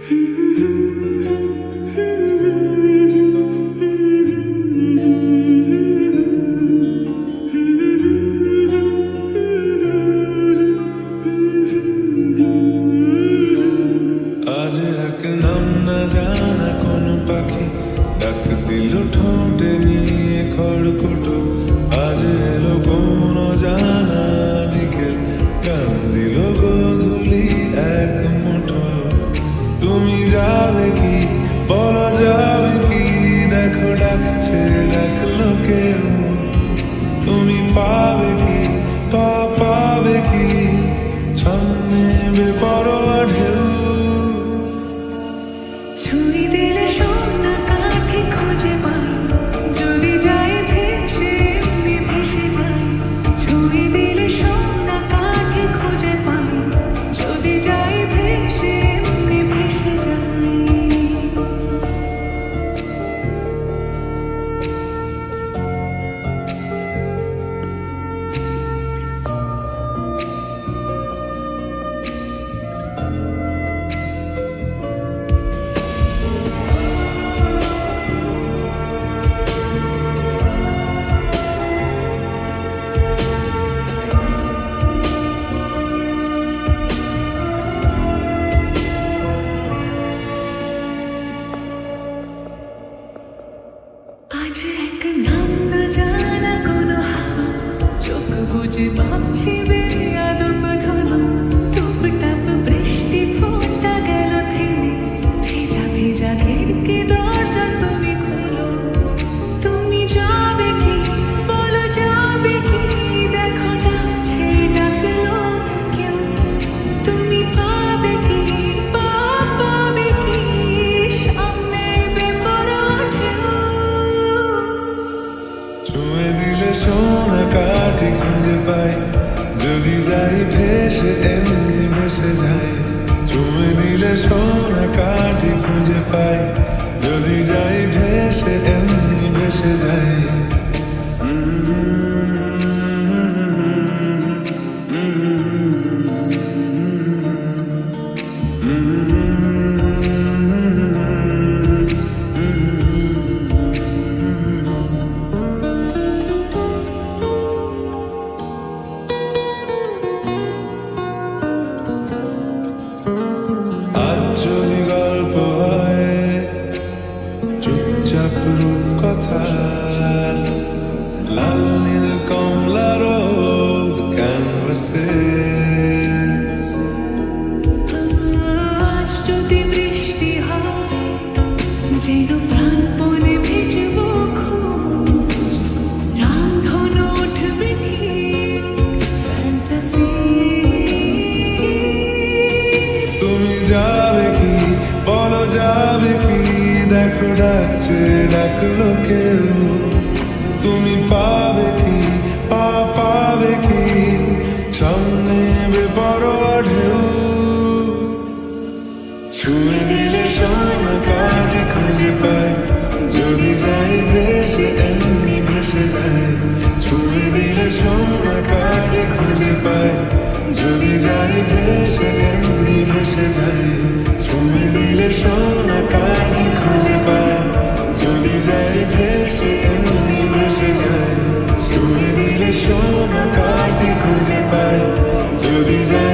आज एक नाम न जाना कोन पाखी डाक दिल ठोंटे निये खड़खोटो आज एलो कोन जाना बिकेल गान दिल गोधूली एक मुठो तुमी जाबे की बलो जाबे की देखो डाकछे डाकलो केउ तुमी पाबे की पाबे की सामने बेपरোया ढेउ ছুঁই দিলে সোনা কাঠে খুঁজে পাই যদি যাই ভেসে এমনি ভেসে যাই ছুঁই দিলে সোনা কাঠে খুঁজে পাই যদি যাই ভেসে এমনি ভেসে যাই आज एक नाम न जाना कोनो हावा चोख बुझे भाबছি বেয়াদব ধলো টুপটাপ বৃষ্টি ফোঁটা গেল থেমে ভেজা ভেজা খিড়কি দরজা তুমি খোলো তুমি যাবে কি বলো যাবে কি দেখো ডাকছে ডাকলো কেউ তুমি পাবে কি পাবে কি সামনে বেপরোয়া ঢেউ ছুঁয়ে দিলে সোনা কাঠি খুঁজে পাই যদি যাই ভেসে এমনি ভেসে যাই ছুঁয়ে দিলে সোনা কাঠি খুঁজে পাই যদি যাই ভেসে এমনি ভেসে যাই আজ যদি গল্প হয় চুপচাপ রূপকথা লাল নীল কমলা রোদ ক্যানভাসে আজ যদি বৃষ্টি হয় যেন প্রাণপণে ভিজবো খোঁজ রামধনু উঠবে ঠিক ফ্যান্টাসি তুমি যাবে কি বলো যাবে কি দেখো ডাকছে ডাকলো কেউ তুমি পাবে কি পাবে কি সামনে বেপরোয়া ঢেউ ছুঁয়ে দিলে সোনা কাঠি খুঁজে পাই যদি যাই ভেসে এমনি ভেসে যাই ছুঁয়ে দিলে সোনা কাঠি খুঁজে পাই যদি যাই ভেসে এমনি ভেসে যাই ছুঁয়ে দিলে সোনা কাঠি খুঁজে পাই যদি যাই ভেসে এমনি ভেসে যাই ছুঁয়ে দিলে সোনা কাঠি খুঁজে পাই যদি যাই